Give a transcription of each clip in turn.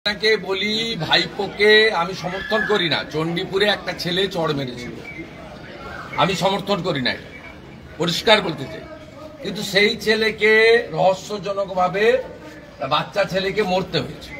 আপনাকে বলি ভাইপোকে আমি সমর্থন করি না। চণ্ডীপুরে একটা ছেলে চড় মেরেছিল, আমি সমর্থন করি না, পরিষ্কার বলতে চাই। কিন্তু সেই ছেলেকে রহস্যজনকভাবে বাচ্চা ছেলেকে মরতে হয়েছে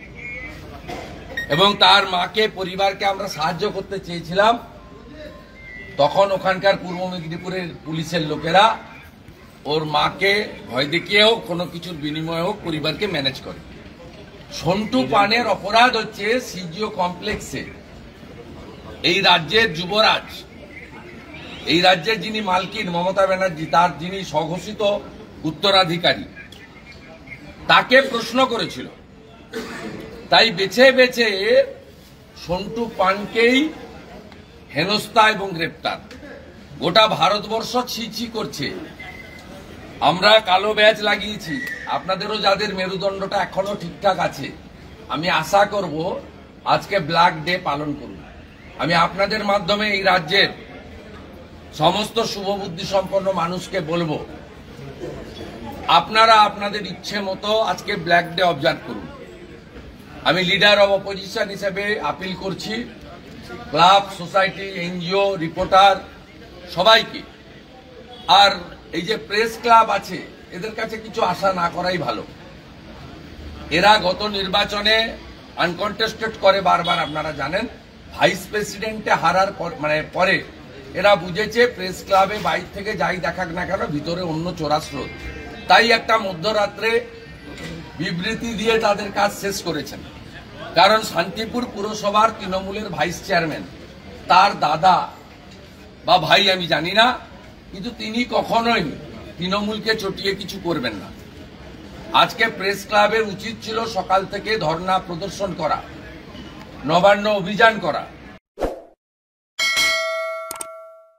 এবং তার মাকে পরিবারকে আমরা সাহায্য করতে চেয়েছিলাম। তখন ওখানকার পূর্ব মেদিনীপুরের পুলিশের লোকেরা ওর মাকে ভয় দেখিয়ে হোক কোনো কিছুর বিনিময়ে হোক পরিবারকে ম্যানেজ করে। সন্টু পানের অপরাধ হচ্ছে সিজিও কমপ্লেক্সে এই রাজ্যের যুবরাজ, এই রাজ্যের যিনি মালকিন মমতা ব্যানার্জি, তার যিনি স্বঘোষিত উত্তরাধিকারী, তাকে প্রশ্ন করেছিল। তাই বেছে বেছে সন্টু পানকেই হেনস্থা এবং গ্রেপ্তার। গোটা ভারতবর্ষ ছি করছে। আমরা কালো ব্যাজ লাগিয়েছি, আপনাদেরও যাদের মেরুদণ্ডটা এখনো ঠিকঠাক আছে, আমি আশা করব আজকে ব্ল্যাক ডে পালন করুন। আমি আপনাদের মাধ্যমে এই রাজ্যের সমস্ত শুভবুদ্ধি সম্পন্ন মানুষকে বলবো, আপনারা আপনাদের ইচ্ছে মতো আজকে ব্ল্যাক ডে অবজার্ভ করুন। আমি লিডার অব অপোজিশন হিসেবে আপিল করছি ক্লাব, সোসাইটি, এনজিও, রিপোর্টার সবাইকে। আর এই যে প্রেস ক্লাব আছে, এদের কাছে কিছু আশা না করাই ভালো। এরা গত নির্বাচনে আনকন্টেস্টেড করে বারবার, আপনারা জানেন। ভাইস প্রেসিডেন্টে হারার পরে এরা বুঝেছে প্রেস ক্লাবে বাইরে থেকে যাই দেখাক না কেন ভিতরে অন্য চোরাস্রোত। তাই একটা মধ্যরাত্রে বিবৃতি দিয়ে তাদের কাজ শেষ করেছেন। কারণ শান্তিপুর পুরসভার তৃণমূলের ভাইস চেয়ারম্যান, তার দাদা বা ভাই আমি জানি না, কিন্তু তিনি কখনোই তৃণমূলকে চটিয়ে কিছু করবেন না। আজকে প্রেস ক্লাবের উচিত ছিল সকাল থেকে ধর্ণা প্রদর্শন করা, নবান্ন অভিযান করা,